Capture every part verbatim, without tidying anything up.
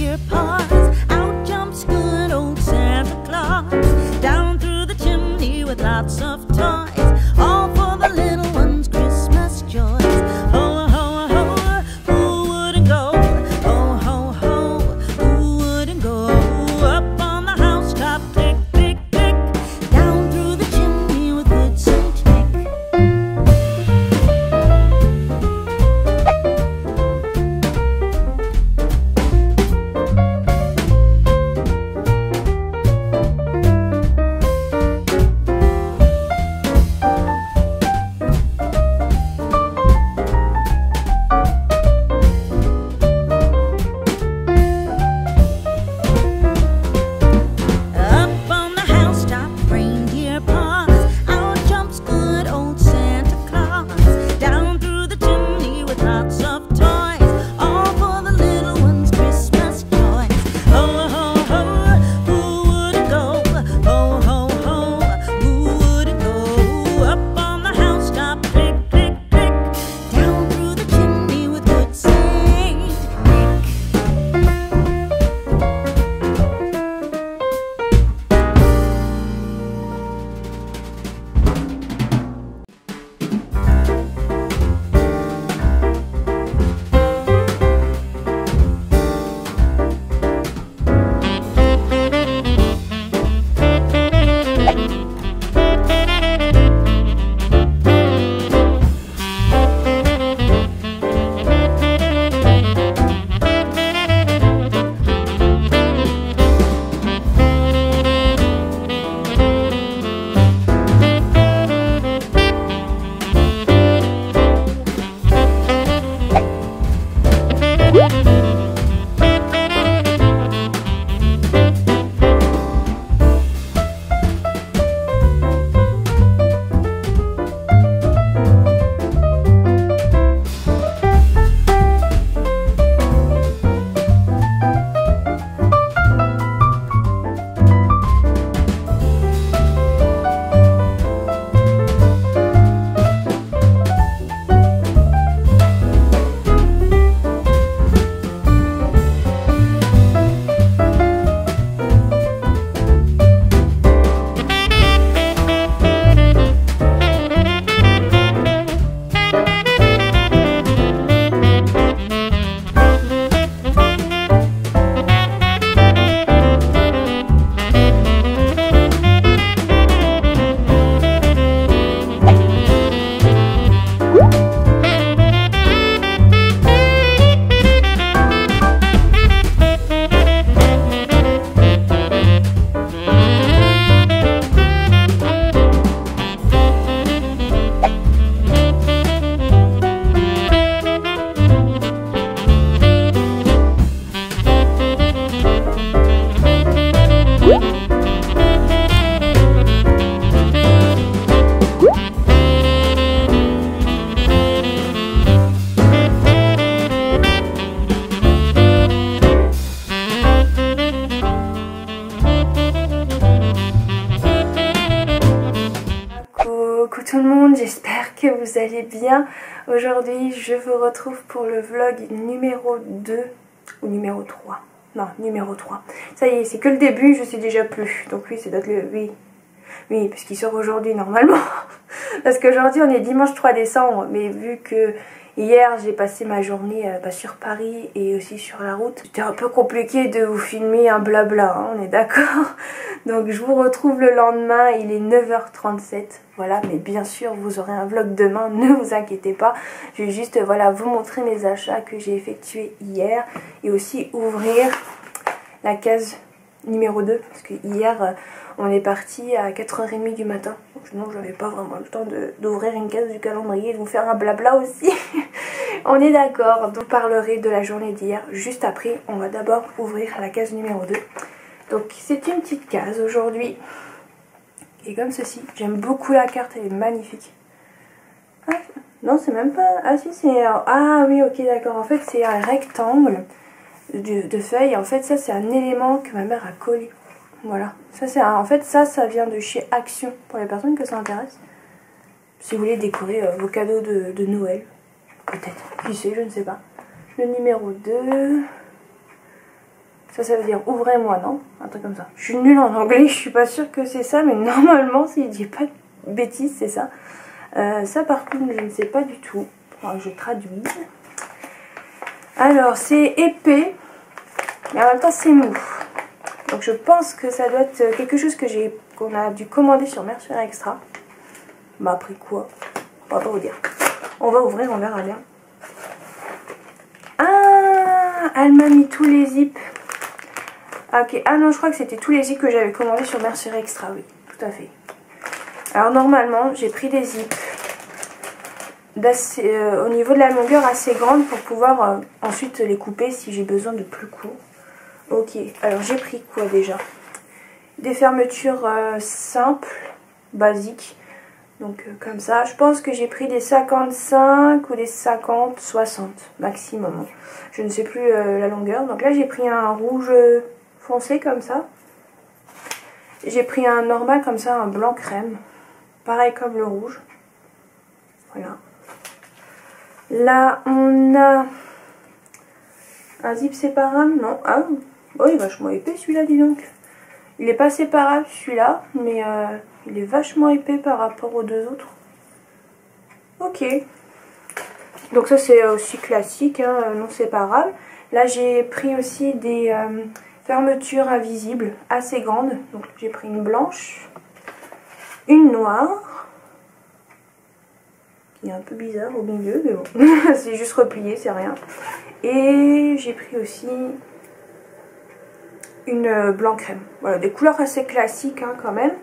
reindeer paws. Out jumps good old Santa Claus, down through the chimney with lots of toys, all for the little ones' Christmas joys. Ho, ho, ho, who wouldn't go? Ho, ho, ho, who wouldn't go? Up on the housetop, click, click, click, down through the chimney with good Saint Nick. Coucou tout le monde, j'espère que vous allez bien. Aujourd'hui je vous retrouve pour le vlog numéro deux ou numéro trois. Non, numéro trois. Ça y est, c'est que le début, je sais déjà plus. Donc oui, c'est peut-être le... Oui, oui, parce qu'il sort aujourd'hui normalement. Parce qu'aujourd'hui on est dimanche trois décembre, mais vu que hier j'ai passé ma journée euh, bah, sur Paris et aussi sur la route, c'était un peu compliqué de vous filmer un blabla, hein, on est d'accord. Donc je vous retrouve le lendemain, il est neuf heures trente-sept, voilà, mais bien sûr vous aurez un vlog demain, ne vous inquiétez pas. Je vais juste voilà, vous montrer mes achats que j'ai effectués hier et aussi ouvrir la case numéro deux, parce que hier euh, on est parti à quatre heures trente du matin, donc sinon j'avais pas vraiment le temps d'ouvrir une case du calendrier et de vous faire un blabla aussi. On est d'accord, donc je parlerai de la journée d'hier juste après. On va d'abord ouvrir la case numéro deux. Donc c'est une petite case aujourd'hui, et comme ceci. J'aime beaucoup la carte, elle est magnifique. Ah, non, c'est même pas... Ah si, c'est... Ah oui, ok, d'accord. En fait, c'est un rectangle de, de feuilles. En fait, ça, c'est un élément que ma mère a collé. Voilà. Ça, c'est un... En fait, ça, ça vient de chez Action, pour les personnes que ça intéresse. Si vous voulez décorer euh, vos cadeaux de, de Noël. Peut-être. Qui sait, je ne sais pas. Le numéro deux... Ça, ça veut dire ouvrez-moi, non? Un truc comme ça. Je suis nulle en anglais, je suis pas sûre que c'est ça, mais normalement, si je dis pas de bêtises, c'est ça. Euh, ça, par contre, je ne sais pas du tout. Alors, je traduis. Alors, c'est épais, mais en même temps, c'est mou. Donc, je pense que ça doit être quelque chose que j'ai, qu'on a dû commander sur Mercerie Extra. Bah, après quoi? On va pas vous dire. On va ouvrir, on verra bien. Ah, elle m'a mis tous les zips. Ah, ok. Ah non, je crois que c'était tous les zips que j'avais commandés sur Mercerie Extra, oui, tout à fait. Alors normalement, j'ai pris des zips d'assez, euh, au niveau de la longueur assez grande pour pouvoir euh, ensuite les couper si j'ai besoin de plus court. Ok, alors j'ai pris quoi déjà? Des fermetures euh, simples, basiques. Donc euh, comme ça, je pense que j'ai pris des cinquante-cinq ou des cinquante, soixante maximum. Je ne sais plus euh, la longueur. Donc là j'ai pris un rouge foncé comme ça. J'ai pris un normal comme ça, un blanc crème. Pareil comme le rouge. Voilà. Là on a un zip séparable. Non, ah, oh, il est vachement épais celui-là, dis donc. Il n'est pas séparable celui-là, mais euh, il est vachement épais par rapport aux deux autres. Ok. Donc ça c'est aussi classique, hein, non séparable. Là j'ai pris aussi des euh, fermetures invisibles assez grandes. Donc j'ai pris une blanche, une noire, qui est un peu bizarre au milieu, mais bon, c'est juste replié, c'est rien. Et j'ai pris aussi une blanc crème. Voilà, des couleurs assez classiques hein, quand même.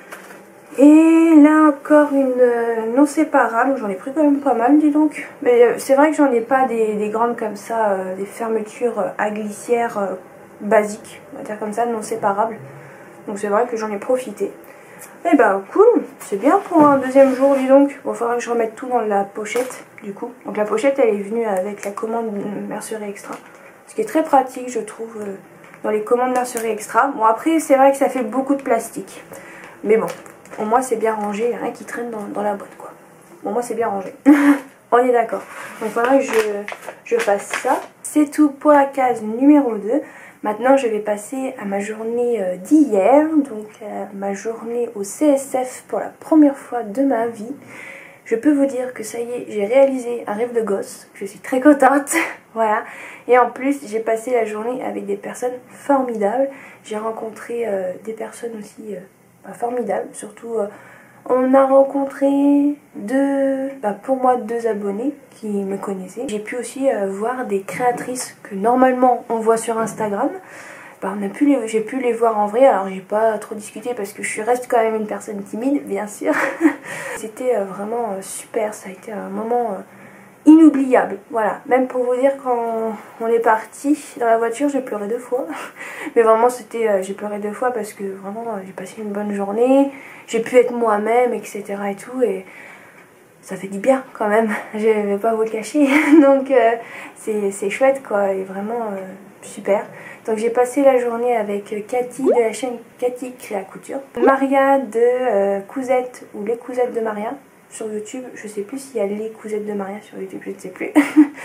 Et là encore une non séparable, j'en ai pris quand même pas mal, dis donc. Mais c'est vrai que j'en ai pas des, des grandes comme ça, euh, des fermetures à glissière euh, basiques, on va dire comme ça, non séparables. Donc c'est vrai que j'en ai profité. Et bah cool, c'est bien pour un deuxième jour, dis donc. Bon, il faudra que je remette tout dans la pochette, du coup. Donc la pochette, elle est venue avec la commande Mercerie Extra. Ce qui est très pratique, je trouve, euh, dans les commandes Mercerie Extra. Bon, après, c'est vrai que ça fait beaucoup de plastique. Mais bon, au moins c'est bien rangé, il n'y a rien qui traîne dans, dans la boîte, quoi. Bon, moi c'est bien rangé. On est d'accord. Donc il faudra que je, je fasse ça. C'est tout pour la case numéro deux. Maintenant je vais passer à ma journée d'hier. Donc à ma journée au C S F pour la première fois de ma vie. Je peux vous dire que ça y est, j'ai réalisé un rêve de gosse. Je suis très contente. Voilà. Et en plus, j'ai passé la journée avec des personnes formidables. J'ai rencontré euh, des personnes aussi euh, formidables. Surtout, euh, on a rencontré deux, bah, pour moi, deux abonnés qui me connaissaient. J'ai pu aussi euh, voir des créatrices que normalement on voit sur Instagram. Bah, on a pu les, j'ai pu les voir en vrai, alors j'ai pas trop discuté parce que je reste quand même une personne timide, bien sûr. C'était euh, vraiment euh, super, ça a été un moment euh, inoubliable, voilà. Même pour vous dire, quand on est parti dans la voiture, j'ai pleuré deux fois. Mais vraiment, c'était, euh, j'ai pleuré deux fois parce que vraiment, euh, j'ai passé une bonne journée, j'ai pu être moi-même, et cetera et tout, et ça fait du bien quand même, je vais pas vous le cacher. Donc euh, c'est chouette quoi, et vraiment euh, super. Donc j'ai passé la journée avec Cathy de la chaîne Cathy Créa Couture, Maria de euh, Cousette ou les Cousettes de Maria sur YouTube. Je sais plus s'il y a les Cousettes de Maria sur YouTube, je ne sais plus.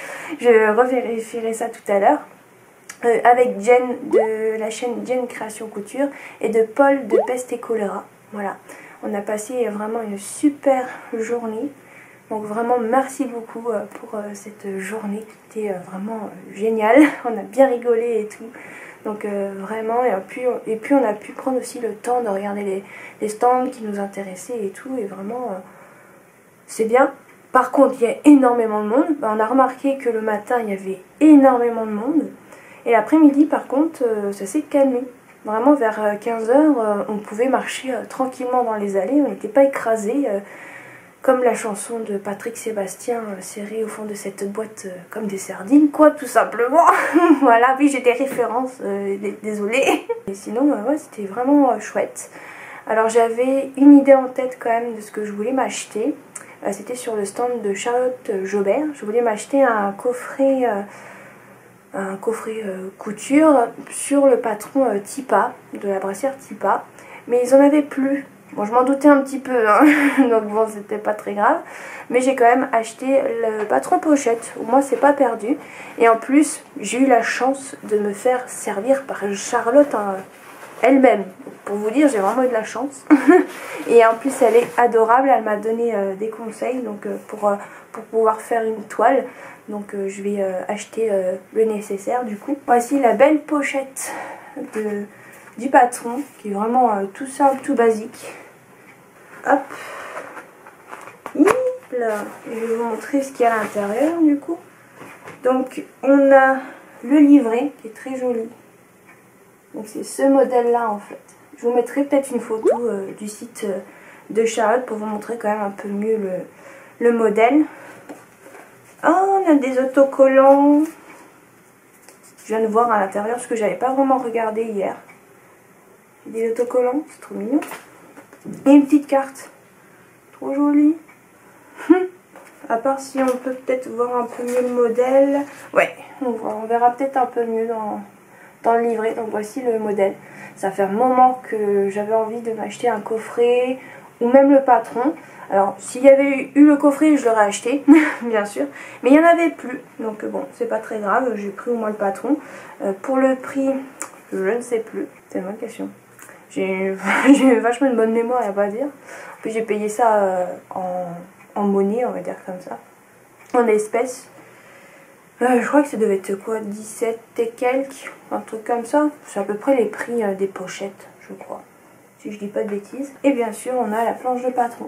Je revérifierai ça tout à l'heure. Euh, avec Jen de la chaîne Jen Création Couture et de Paul de Peste et Choléra. Voilà, on a passé vraiment une super journée. Donc vraiment merci beaucoup euh, pour euh, cette journée qui était euh, vraiment euh, géniale. On a bien rigolé et tout. Donc euh, vraiment, et puis, et puis on a pu prendre aussi le temps de regarder les, les stands qui nous intéressaient et tout. Et vraiment, euh, c'est bien. Par contre, il y a énormément de monde. Ben, on a remarqué que le matin, il y avait énormément de monde. Et l'après-midi, par contre, euh, ça s'est calmé. Vraiment, vers quinze heures, euh, on pouvait marcher euh, tranquillement dans les allées. On n'était pas écrasés. Euh, Comme la chanson de Patrick Sébastien, euh, serrée au fond de cette boîte euh, comme des sardines, quoi, tout simplement. Voilà, oui, j'ai des références, euh, désolée. Et sinon, euh, ouais, c'était vraiment euh, chouette. Alors, j'avais une idée en tête quand même de ce que je voulais m'acheter. Euh, C'était sur le stand de Charlotte Jobert. Je voulais m'acheter un coffret, euh, un coffret euh, couture sur le patron euh, Tipa, de la brassière Tipa. Mais ils en avaient plus. Bon, je m'en doutais un petit peu, hein. Donc bon, c'était pas très grave. Mais j'ai quand même acheté le patron pochette. Au moins, c'est pas perdu. Et en plus, j'ai eu la chance de me faire servir par Charlotte hein, elle-même. Pour vous dire, j'ai vraiment eu de la chance. Et en plus, elle est adorable. Elle m'a donné euh, des conseils donc, euh, pour, euh, pour pouvoir faire une toile. Donc euh, je vais euh, acheter euh, le nécessaire du coup. Voici la belle pochette de, du patron. Qui est vraiment euh, tout simple, tout basique. Hop. Là. Je vais vous montrer ce qu'il y a à l'intérieur du coup. Donc on a le livret qui est très joli. Donc c'est ce modèle là en fait. Je vous mettrai peut-être une photo euh, du site euh, de Charlotte pour vous montrer quand même un peu mieux le, le modèle. Oh, on a des autocollants. Je viens de voir à l'intérieur parce que j'avais pas vraiment regardé hier. Des autocollants, c'est trop mignon. Et une petite carte. Trop jolie. À part si on peut peut-être voir un peu mieux le modèle. Ouais, on, on verra peut-être un peu mieux dans, dans le livret. Donc voici le modèle. Ça fait un moment que j'avais envie de m'acheter un coffret ou même le patron. Alors s'il y avait eu le coffret, je l'aurais acheté, bien sûr. Mais il n'y en avait plus. Donc bon, c'est pas très grave. J'ai pris au moins le patron. Euh, pour le prix, je ne sais plus. C'est une bonne question. J'ai vachement une bonne mémoire, il n'y a pas à dire. En plus j'ai payé ça euh, en... en monnaie, on va dire comme ça, en espèces. Euh, je crois que ça devait être quoi, dix-sept et quelques, un truc comme ça. C'est à peu près les prix euh, des pochettes, je crois, si je dis pas de bêtises. Et bien sûr, on a la planche de patron.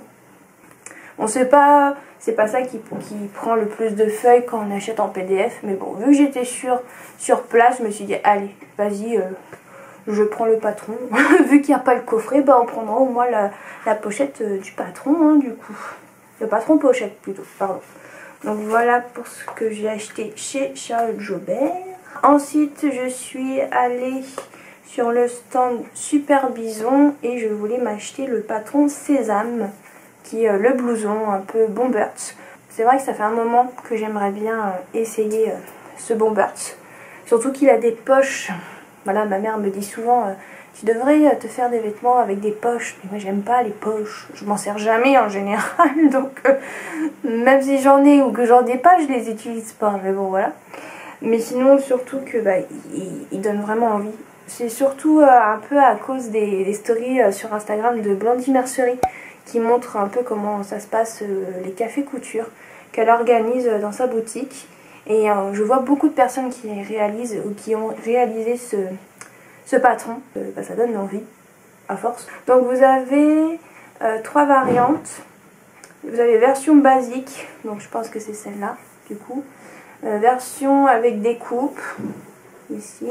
On sait pas, c'est pas ça qui, qui prend le plus de feuilles quand on achète en P D F, mais bon, vu que j'étais sur, sur place, je me suis dit, allez, vas-y, euh, je prends le patron. Vu qu'il n'y a pas le coffret, bah, on prendra au moins la, la pochette euh, du patron, hein, du coup. Le patron pochette plutôt, pardon. Donc voilà pour ce que j'ai acheté chez Charlotte Jobert. Ensuite je suis allée sur le stand Super Bison et je voulais m'acheter le patron Sésame, qui est le blouson un peu Bomberts. C'est vrai que ça fait un moment que j'aimerais bien essayer ce Bomberts. Surtout qu'il a des poches. Voilà, ma mère me dit souvent... Tu devrais te faire des vêtements avec des poches. Mais moi j'aime pas les poches. Je m'en sers jamais en général. Donc euh, même si j'en ai ou que j'en ai pas, je les utilise pas. Mais bon voilà. Mais sinon surtout que bah, il, il donne vraiment envie. C'est surtout euh, un peu à cause des, des stories euh, sur Instagram de Blondie Mercerie qui montrent un peu comment ça se passe euh, les cafés couture qu'elle organise dans sa boutique. Et euh, je vois beaucoup de personnes qui réalisent ou qui ont réalisé ce... ce patron, euh, bah, ça donne envie à force. Donc vous avez euh, trois variantes. Vous avez version basique, donc je pense que c'est celle-là du coup. Euh, version avec des coupes, ici.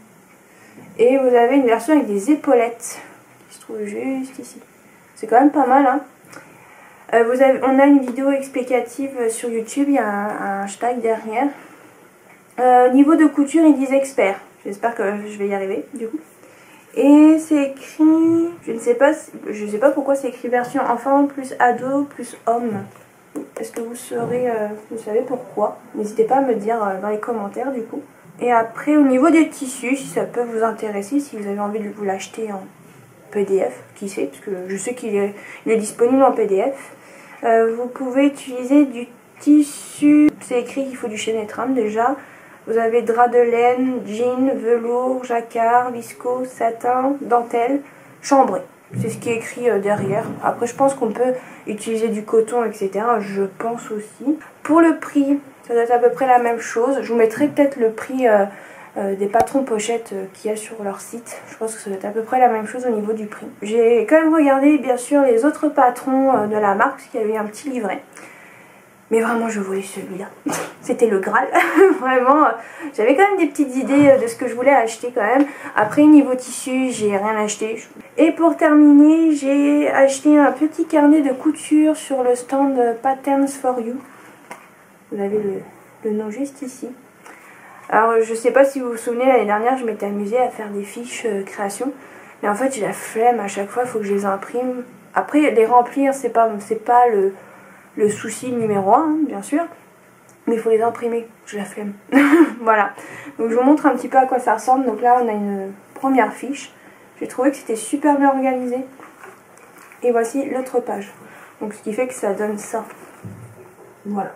Et vous avez une version avec des épaulettes, qui se trouve juste ici. C'est quand même pas mal, hein. Euh, vous avez, on a une vidéo explicative sur YouTube, il y a un, un hashtag derrière. Euh, niveau de couture, ils disent expert. J'espère que je vais y arriver du coup. Et c'est écrit, je ne sais pas, je sais pas pourquoi c'est écrit version enfant plus ado plus homme. Est-ce que vous saurez, euh, vous savez pourquoi? N'hésitez pas à me dire euh, dans les commentaires du coup. Et après au niveau des tissus, si ça peut vous intéresser, si vous avez envie de vous l'acheter en P D F, qui sait, parce que je sais qu'il est, il est disponible en P D F. Euh, vous pouvez utiliser du tissu, c'est écrit qu'il faut du chêne et trame déjà. Vous avez drap de laine, jean, velours, jacquard, viscose, satin, dentelle, chambré. C'est ce qui est écrit derrière. Après, je pense qu'on peut utiliser du coton, et cetera. Je pense aussi. Pour le prix, ça doit être à peu près la même chose. Je vous mettrai peut-être le prix euh, euh, des patrons pochettes euh, qu'il y a sur leur site. Je pense que ça doit être à peu près la même chose au niveau du prix. J'ai quand même regardé, bien sûr, les autres patrons euh, de la marque, parce qu'il y avait un petit livret. Mais vraiment je voulais celui-là, c'était le Graal, vraiment, j'avais quand même des petites idées de ce que je voulais acheter quand même. Après niveau tissu, j'ai rien acheté. Et pour terminer, j'ai acheté un petit carnet de couture sur le stand Patterns for You. Vous avez le, le nom juste ici. Alors je sais pas si vous vous souvenez, l'année dernière je m'étais amusée à faire des fiches euh, création. Mais en fait j'ai la flemme à chaque fois, il faut que je les imprime. Après les remplir, c'est pas, c'est pas le... le souci numéro un, hein, bien sûr, mais il faut les imprimer, j'ai la flemme. Voilà, donc je vous montre un petit peu à quoi ça ressemble. Donc là on a une première fiche, j'ai trouvé que c'était super bien organisé et voici l'autre page. Donc ce qui fait que ça donne ça. Voilà.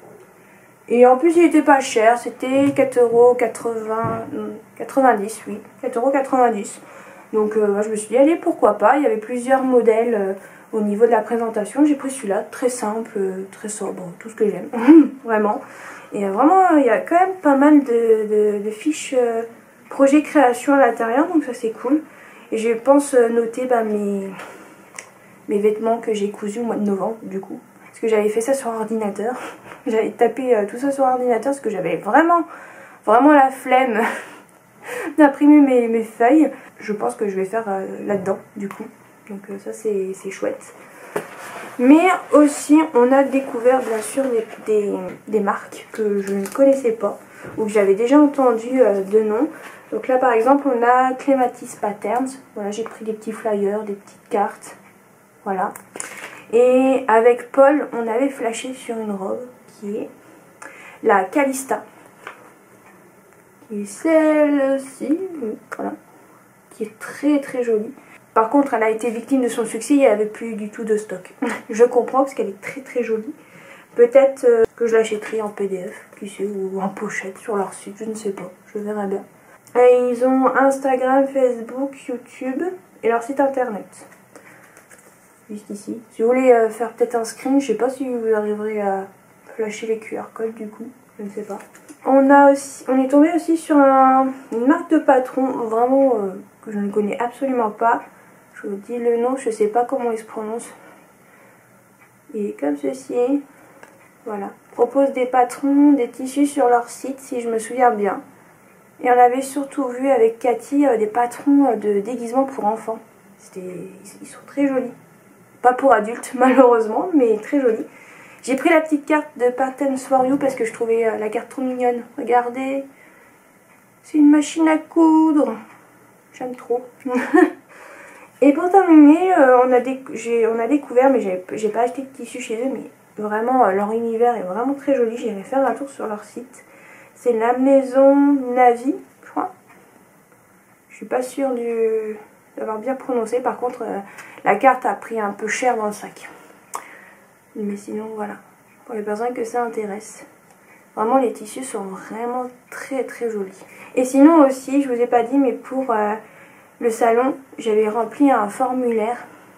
Et en plus il était pas cher, c'était quatre euros quatre-vingt-dix, oui, quatre euros quatre-vingt-dix. Donc euh, je me suis dit allez pourquoi pas, il y avait plusieurs modèles euh, au niveau de la présentation. J'ai pris celui-là, très simple, euh, très sobre, tout ce que j'aime, vraiment. Et euh, vraiment il y a quand même pas mal de, de, de fiches euh, projet création à l'intérieur, donc ça c'est cool. Et je pense euh, noter bah, mes, mes vêtements que j'ai cousus au mois de novembre du coup. Parce que j'avais fait ça sur ordinateur. J'avais tapé euh, tout ça sur ordinateur parce que j'avais vraiment, vraiment la flemme d'imprimer mes, mes feuilles. Je pense que je vais faire euh, là-dedans du coup. Donc euh, ça c'est chouette. Mais aussi on a découvert bien sûr des, des, des marques que je ne connaissais pas. Ou que j'avais déjà entendu euh, de nom. Donc là par exemple on a Clematis Patterns. Voilà, j'ai pris des petits flyers, des petites cartes. Voilà. Et avec Paul on avait flashé sur une robe qui est la Calista. Qui est celle-ci. Voilà. Qui est très très jolie. Par contre elle a été victime de son succès, il n'y avait plus du tout de stock. Je comprends parce qu'elle est très très jolie. Peut-être euh, que je l'achèterai en P D F, qui sait, ou en pochette sur leur site, je ne sais pas, je verrai bien. Et ils ont Instagram, Facebook, YouTube et leur site internet. Juste ici. Si vous voulez euh, faire peut-être un screen, je sais pas si vous arriverez à flasher les Q R codes du coup, je ne sais pas. On, a aussi, on est tombé aussi sur un, une marque de patron, vraiment euh, que je ne connais absolument pas. Je vous dis le nom, je ne sais pas comment il se prononce. Il est comme ceci. Voilà. Propose des patrons, des tissus sur leur site si je me souviens bien. Et on avait surtout vu avec Cathy euh, des patrons de déguisement pour enfants. Ils sont très jolis. Pas pour adultes malheureusement, mais très jolis. J'ai pris la petite carte de Patterns for You parce que je trouvais euh, la carte trop mignonne. Regardez. C'est une machine à coudre. J'aime trop. Et pour terminer, euh, on, a on a découvert, mais j'ai pas acheté de tissu chez eux, mais vraiment euh, leur univers est vraiment très joli. J'irai faire un tour sur leur site. C'est la maison Navi, je crois. Je suis pas sûre d'avoir bien prononcé. Par contre, euh, la carte a pris un peu cher dans le sac. Mais sinon, voilà. Pour les personnes que ça intéresse. Vraiment, les tissus sont vraiment très très jolis. Et sinon aussi, je vous ai pas dit, mais pour euh, le salon, j'avais rempli un formulaire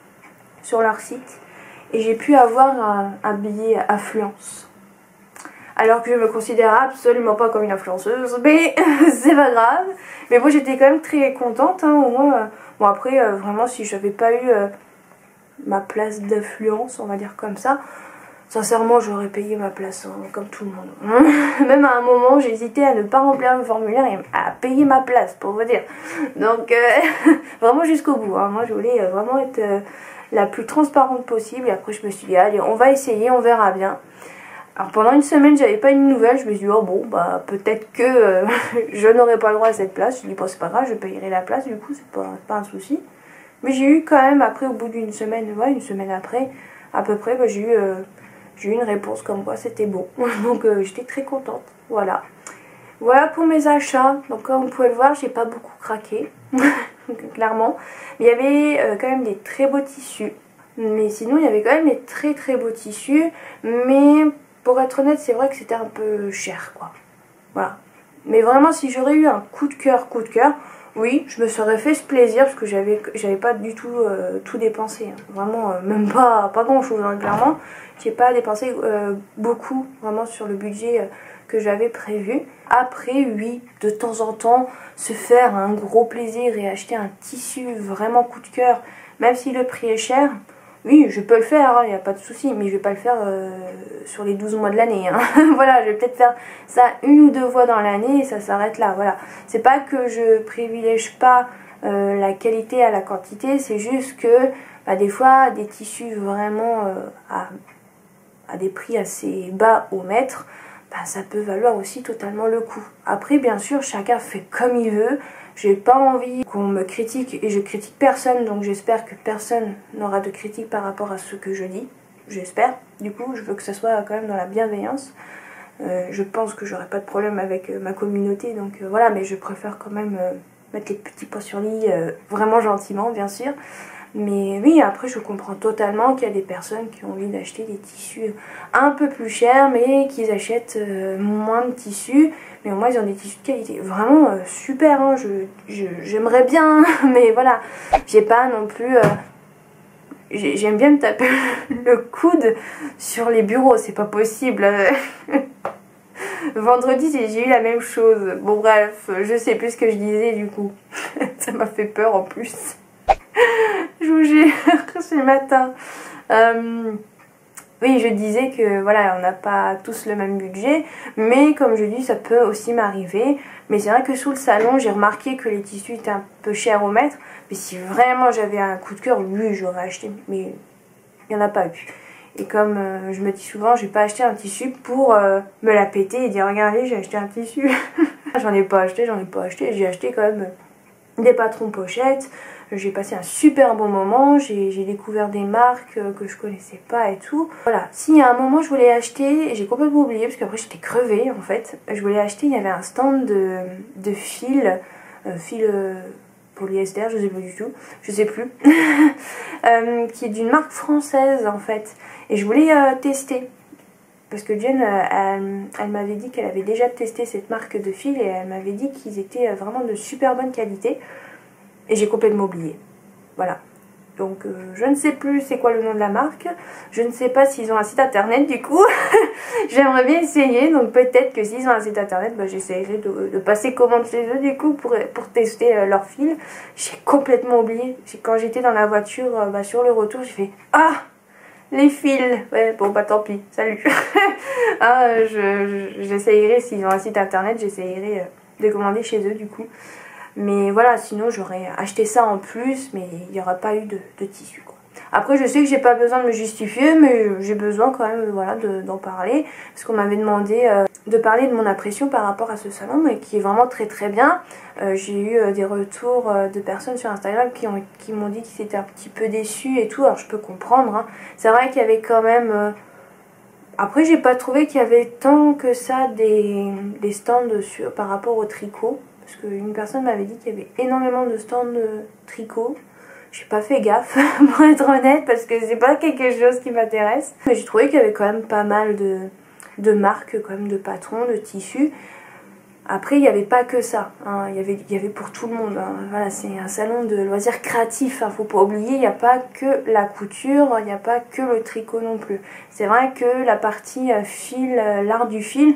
sur leur site. Et j'ai pu avoir un, un billet affluence. Alors que je me considère absolument pas comme une influenceuse, mais c'est pas grave. Mais moi j'étais quand même très contente, hein, au moins. Euh, bon après, euh, vraiment si j'avais pas eu euh, ma place d'affluence, on va dire comme ça, sincèrement j'aurais payé ma place, hein, comme tout le monde. Même à un moment j'hésitais à ne pas remplir le formulaire et à payer ma place, pour vous dire. Donc euh, vraiment jusqu'au bout, hein. Moi je voulais euh, vraiment être euh, la plus transparente possible. Et après je me suis dit allez on va essayer, on verra bien. Alors pendant une semaine j'avais pas une nouvelle, je me suis dit oh bon bah peut-être que euh, je n'aurai pas le droit à cette place. Je me suis dit bon c'est pas grave, je payerai la place du coup, c'est pas, pas un souci. Mais j'ai eu quand même après au bout d'une semaine, ouais une semaine après à peu près, bah, j'ai eu, euh, j'ai eu une réponse comme quoi c'était bon. Donc euh, j'étais très contente, voilà. Voilà pour mes achats, donc comme vous pouvez le voir j'ai pas beaucoup craqué, clairement. Mais il y avait euh, quand même des très beaux tissus. Mais sinon il y avait quand même des très très beaux tissus, mais pour être honnête, c'est vrai que c'était un peu cher, quoi. Voilà. Mais vraiment, si j'aurais eu un coup de cœur, coup de cœur, oui, je me serais fait ce plaisir parce que j'avais j'avais pas du tout euh, tout dépensé. Hein. Vraiment, euh, même pas, pas grand chose, hein, clairement. J'ai pas dépensé euh, beaucoup, vraiment, sur le budget euh, que j'avais prévu. Après, oui, de temps en temps, se faire un gros plaisir et acheter un tissu vraiment coup de cœur, même si le prix est cher. Oui, je peux le faire, il hein, n'y a pas de souci, mais je vais pas le faire euh, sur les douze mois de l'année. Hein. Voilà, je vais peut-être faire ça une ou deux fois dans l'année et ça s'arrête là. Voilà, c'est pas que je privilège pas euh, la qualité à la quantité, c'est juste que bah, des fois, des tissus vraiment euh, à, à des prix assez bas au mètre, bah, ça peut valoir aussi totalement le coup. Après, bien sûr, chacun fait comme il veut. J'ai pas envie qu'on me critique et je critique personne, donc j'espère que personne n'aura de critique par rapport à ce que je dis. J'espère. Du coup, je veux que ça soit quand même dans la bienveillance. Euh, je pense que j'aurai pas de problème avec euh, ma communauté, donc euh, voilà, mais je préfère quand même euh, mettre les petits points sur l'i euh, vraiment gentiment, bien sûr. Mais oui, après je comprends totalement qu'il y a des personnes qui ont envie d'acheter des tissus un peu plus chers, mais qu'ils achètent euh, moins de tissus. Mais au moins ils ont des tissus de qualité vraiment euh, super, hein. je, je, j'aimerais bien, mais voilà, j'ai pas non plus... Euh, j'aime bien me taper le coude sur les bureaux, c'est pas possible. Vendredi j'ai eu la même chose. Bon bref, je sais plus ce que je disais du coup. Ça m'a fait peur en plus. Je vous jure, ce matin. Euh, oui, je disais que voilà, on n'a pas tous le même budget, mais comme je dis, ça peut aussi m'arriver. Mais c'est vrai que sous le salon, j'ai remarqué que les tissus étaient un peu chers au mètre. Mais si vraiment j'avais un coup de cœur, oui, j'aurais acheté. Mais il n'y en a pas eu. Et comme euh, je me dis souvent, je vais pas acheter un tissu pour euh, me la péter et dire regardez, j'ai acheté un tissu. J'en ai pas acheté, j'en ai pas acheté. J'ai acheté quand même des patrons pochettes. J'ai passé un super bon moment, j'ai découvert des marques que je connaissais pas et tout. Voilà, si à un moment je voulais acheter, j'ai complètement oublié parce qu'après j'étais crevée en fait. Je voulais acheter, il y avait un stand de, de fil, euh, fil euh, polyester, je sais pas du tout, je sais plus, euh, qui est d'une marque française en fait. Et je voulais euh, tester. Parce que Jen, euh, elle, elle m'avait dit qu'elle avait déjà testé cette marque de fil et elle m'avait dit qu'ils étaient vraiment de super bonne qualité. Et j'ai complètement oublié. Voilà. Donc euh, je ne sais plus c'est quoi le nom de la marque. Je ne sais pas s'ils ont un site internet du coup. J'aimerais bien essayer. Donc peut-être que s'ils ont un site internet, bah, j'essaierai de, de passer commande chez eux du coup pour, pour tester euh, leur fil. J'ai complètement oublié. Quand j'étais dans la voiture, euh, bah, sur le retour, j'ai fait « Ah !» Les fils, ouais, bon bah tant pis, salut. ah, j'essayerai, je, s'ils ont un site internet, j'essayerai euh, de commander chez eux du coup. Mais voilà, sinon j'aurais acheté ça en plus, mais il n'y aura pas eu de, de tissu quoi. Après je sais que j'ai pas besoin de me justifier, mais j'ai besoin quand même voilà, d'en de, parler. Parce qu'on m'avait demandé euh, de parler de mon impression par rapport à ce salon, mais qui est vraiment très très bien. Euh, j'ai eu euh, des retours euh, de personnes sur Instagram qui m'ont qui m'ont dit qu'ils étaient un petit peu déçus et tout. Alors je peux comprendre, hein. C'est vrai qu'il y avait quand même... Euh... Après j'ai pas trouvé qu'il y avait tant que ça des, des stands sur, par rapport au tricot. Parce qu'une personne m'avait dit qu'il y avait énormément de stands de tricot. J'ai pas fait gaffe pour être honnête parce que c'est pas quelque chose qui m'intéresse. Mais j'ai trouvé qu'il y avait quand même pas mal de, de marques, quand même de patrons, de tissus. Après il n'y avait pas que ça, hein. il, y avait, il y avait pour tout le monde. Hein. Voilà, c'est un salon de loisirs créatifs, hein. Faut pas oublier, il n'y a pas que la couture, il n'y a pas que le tricot non plus. C'est vrai que la partie fil, l'art du fil,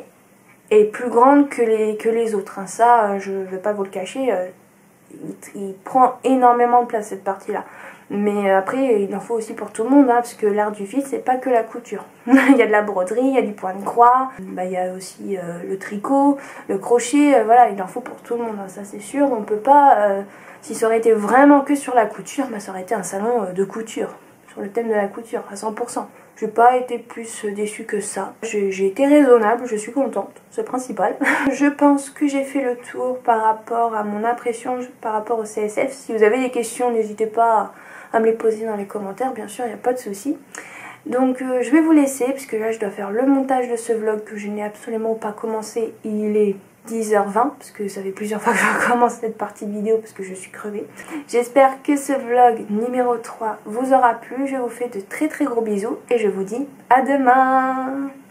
est plus grande que les, que les autres. Hein. Ça, je ne vais pas vous le cacher, euh, il, il prend énormément de place cette partie-là. Mais après, il en faut aussi pour tout le monde, hein, parce que l'art du fil, c'est pas que la couture. Il y a de la broderie, il y a du point de croix, bah, il y a aussi euh, le tricot, le crochet, euh, voilà, il en faut pour tout le monde, hein, ça c'est sûr. On peut pas, euh, si ça aurait été vraiment que sur la couture, bah, ça aurait été un salon euh, de couture, sur le thème de la couture, à cent pour cent. Je n'ai pas été plus déçue que ça. J'ai été raisonnable, je suis contente, c'est le principal. Je pense que j'ai fait le tour par rapport à mon impression, par rapport au C S F. Si vous avez des questions, n'hésitez pas à me les poser dans les commentaires, bien sûr, il n'y a pas de souci. Donc euh, je vais vous laisser, puisque là je dois faire le montage de ce vlog que je n'ai absolument pas commencé. Il est dix heures vingt, parce que ça fait plusieurs fois que je recommence cette partie de vidéo parce que je suis crevée. J'espère que ce vlog numéro trois vous aura plu. Je vous fais de très très gros bisous et je vous dis à demain.